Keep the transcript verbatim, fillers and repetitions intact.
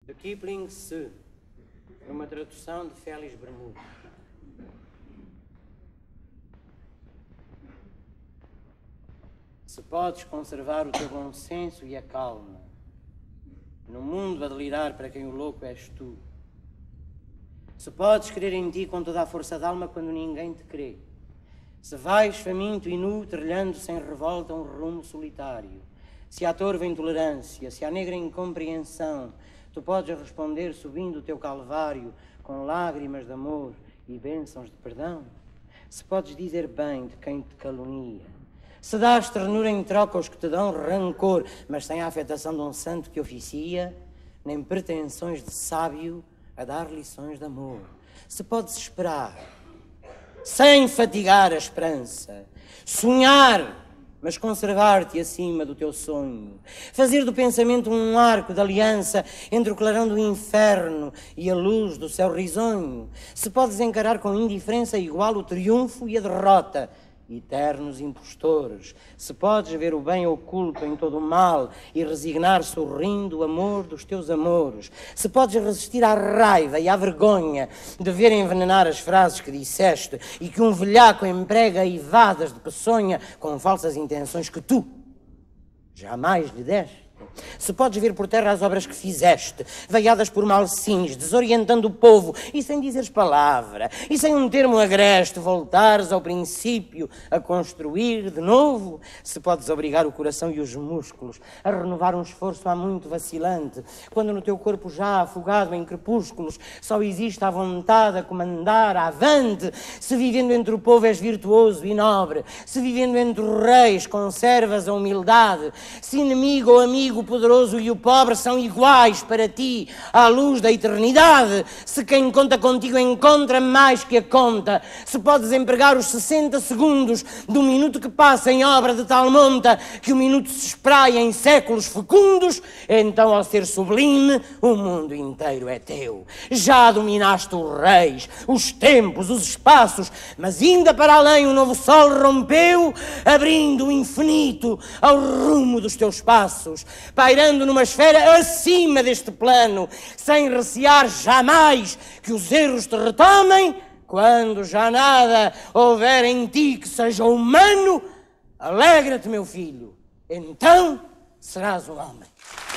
De Kipling, Se, numa tradução de Félix Bermudo. Se podes conservar o teu bom senso e a calma, no mundo a delirar para quem o louco és tu, se podes crer em ti com toda a força d'alma quando ninguém te crê, se vais faminto e nu, trilhando sem revolta um rumo solitário, se há torva intolerância, se há negra incompreensão, tu podes responder subindo o teu calvário com lágrimas de amor e bênçãos de perdão. Se podes dizer bem de quem te calunia, se dás ternura em troca aos que te dão rancor, mas sem a afetação de um santo que oficia, nem pretensões de sábio a dar lições de amor. Se podes esperar, sem fatigar a esperança, sonhar, mas conservar-te acima do teu sonho, fazer do pensamento um arco de aliança entre o clarão do inferno e a luz do céu risonho, se podes encarar com indiferença igual o triunfo e a derrota, eternos impostores, se podes ver o bem oculto em todo o mal e resignar sorrindo o amor dos teus amores, se podes resistir à raiva e à vergonha de ver envenenar as frases que disseste e que um velhaco emprega eivadas de peçonha com falsas intenções que tu jamais lhe deste, se podes ver por terra as obras que fizeste, veiadas por malsins, desorientando o povo, e sem dizeres palavra, e sem um termo agreste, voltares ao princípio a construir de novo, se podes obrigar o coração e os músculos a renovar um esforço há muito vacilante, quando no teu corpo já afogado em crepúsculos só existe a vontade a comandar avante, se vivendo entre o povo és virtuoso e nobre, se vivendo entre os reis conservas a humildade, se inimigo ou amigo, o poderoso e o pobre são iguais para ti à luz da eternidade, se quem conta contigo encontra mais que a conta, se podes empregar os sessenta segundos do minuto que passa em obra de tal monta que o minuto se espraia em séculos fecundos, então ao ser sublime o mundo inteiro é teu. Já dominaste os reis, os tempos, os espaços, mas ainda para além o novo sol rompeu, abrindo o infinito ao rumo dos teus passos, pairando numa esfera acima deste plano, sem recear jamais que os erros te retomem, quando já nada houver em ti que seja humano, alegra-te, meu filho, então serás um homem.